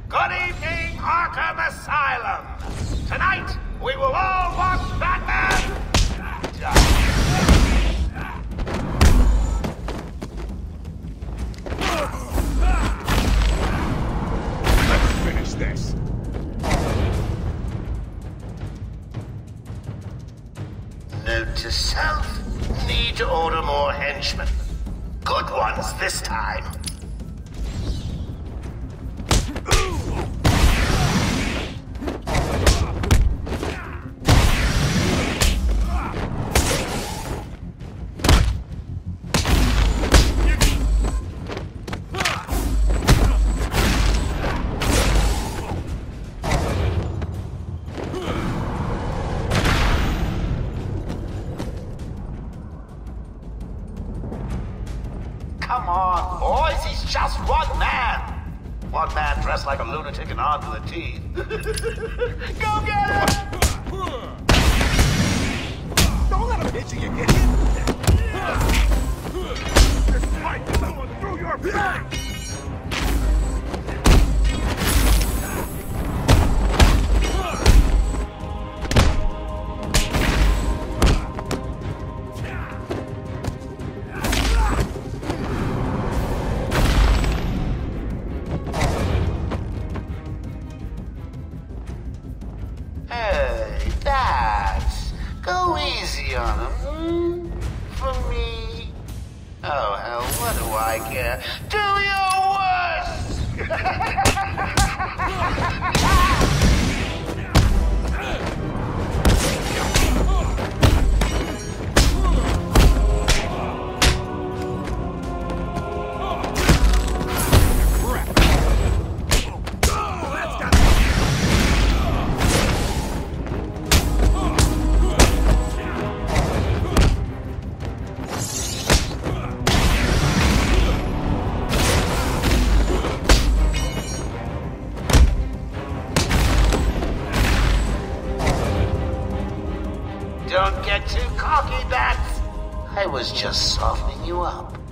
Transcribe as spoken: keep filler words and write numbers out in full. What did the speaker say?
Good evening, Arkham Asylum. Tonight, we will all watch Batman die. Let's finish this. Note to self, need to order more henchmen. Good ones this time. Come on, boys, he's just one man. One man dressed like a lunatic and armed to the teeth. Go get him! Don't let him hit you, you idiot! This fight is going through your back! Hey, Bats, go easy on him, hmm? For me. Oh, hell, what do I care? Do your Don't get too cocky, Bats. I was just softening you up.